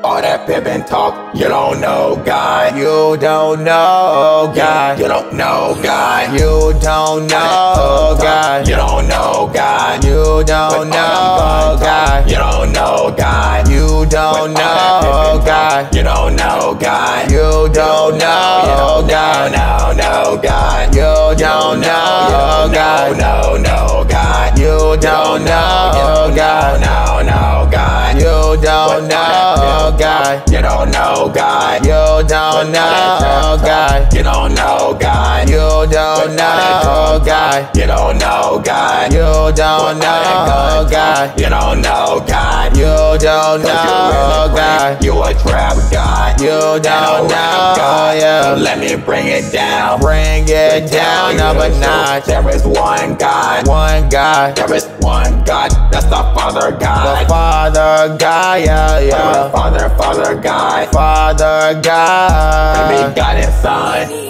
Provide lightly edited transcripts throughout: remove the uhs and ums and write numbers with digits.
All that pimpin' talk, you don't know God. You don't know God. You don't know God. You don't know God. You don't know God. You don't know God. You don't know God. You don't know God. You don't know God. You don't know God. No God. You don't know God. No God. You don't know God. No God. You don't know God. You don't know God. You don't know God. You don't know God. You don't know God. You don't know God. You don't know God. You don't know God. You don't know God. You a trap God. You don't know, yeah. Let me bring it down. Bring it down up a notch. There is one God. One God. There is one God. That's the Father God. The Father God, yeah, yeah. Father God. Father God. Begotten Son.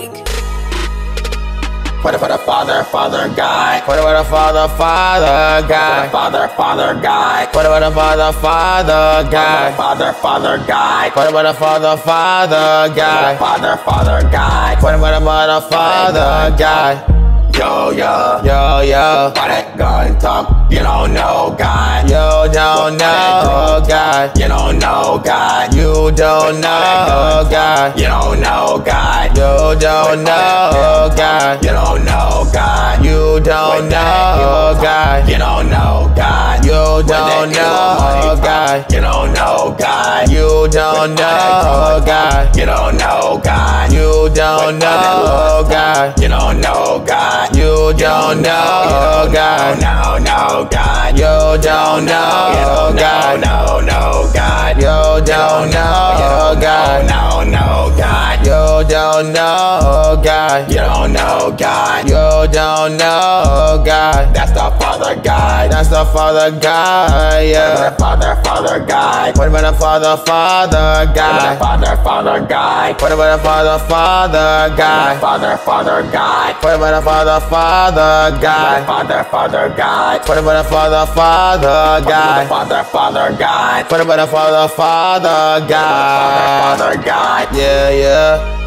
For the Father God. What about the Father God? Father God. What about the Father God? Father God. What about the Father God? Father God. What about the Father God? Yo, yo. Yo, yo. All that gun talk, you don't know God. You don't know God. You don't know God. You don't know God. You don't know God. You don't know God. You don't know God. You don't know God. You don't know God. You don't know God. You don't know God. You don't know God. You don't know God. You don't know God. You don't know God. You don't know God. No God. You don't know God. No God. You don't know God. No God. You don't know God. You don't know God. You don't know God. That's the Father God. That's the Father God, yeah. Father God. What about the Father God? Father God. What about the Father God? Father God. What about the Father God? Father God. What about the Father God? Father God. What about the Father God? Father God. Yeah, yeah.